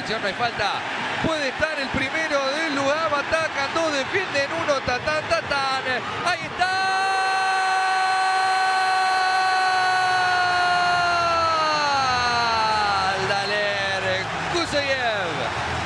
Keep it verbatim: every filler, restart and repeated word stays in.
atención, no hay falta. Puede estar el primero del lugar, atacan, dos defienden, uno, tatán, tatán. Ahí está. Daler Kusayev.